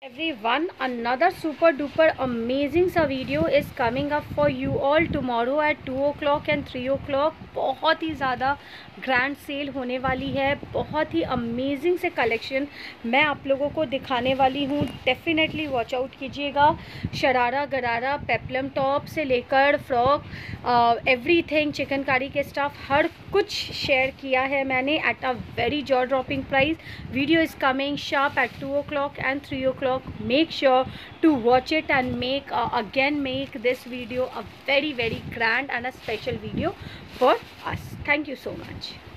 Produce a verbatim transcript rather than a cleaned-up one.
Everyone, another super duper amazing सा video is coming up for you all tomorrow at two o'clock and three o'clock. बहुत ही ज़्यादा grand cell होने वाली है, बहुत ही अमेजिंग से कलेक्शन मैं आप लोगों को दिखाने वाली हूँ। डेफिनेटली वॉच आउट कीजिएगा। शरारा गरारा पेप्लम टॉप से लेकर फ्रॉक, एवरीथिंग, चिकनकारी के स्टफ, हर कुछ शेयर किया है मैंने at a very jaw dropping price. Video is coming sharp at two o'clock and three o'clock. Make sure to watch it and make uh, again make this video a very very grand and a special video for us. Thank you so much.